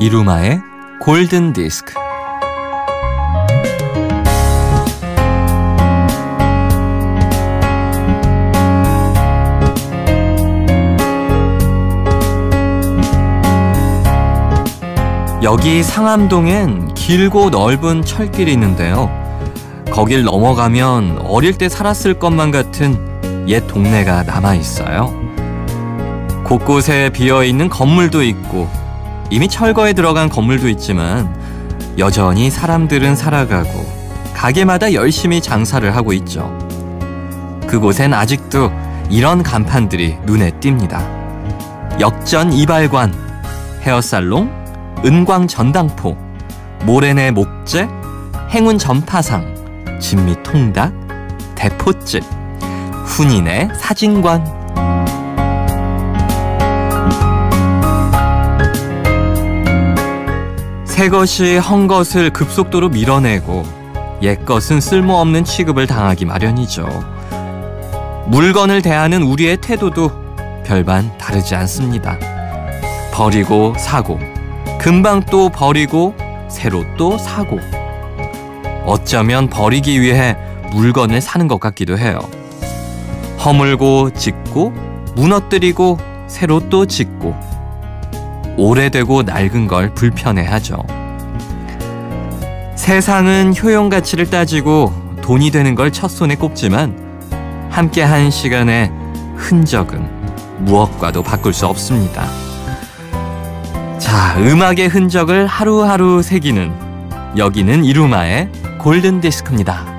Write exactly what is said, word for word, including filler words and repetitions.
이루마의 골든 디스크. 여기 상암동엔 길고 넓은 철길이 있는데요. 거길 넘어가면 어릴 때 살았을 것만 같은 옛 동네가 남아있어요. 곳곳에 비어있는 건물도 있고 이미 철거에 들어간 건물도 있지만 여전히 사람들은 살아가고 가게마다 열심히 장사를 하고 있죠. 그곳엔 아직도 이런 간판들이 눈에 띕니다. 역전 이발관, 헤어살롱, 은광 전당포, 모래내 목재, 행운 전파상, 진미 통닭, 대포집, 훈인의 사진관. 새 것이 헝 것을 급속도로 밀어내고 옛 것은 쓸모없는 취급을 당하기 마련이죠. 물건을 대하는 우리의 태도도 별반 다르지 않습니다. 버리고 사고, 금방 또 버리고 새로 또 사고. 어쩌면 버리기 위해 물건을 사는 것 같기도 해요. 허물고 짓고 무너뜨리고 새로 또 짓고 오래되고 낡은 걸 불편해하죠. 세상은 효용 가치를 따지고 돈이 되는 걸 첫손에 꼽지만 함께한 시간의 흔적은 무엇과도 바꿀 수 없습니다. 자, 음악의 흔적을 하루하루 새기는 여기는 이루마의 골든 디스크입니다.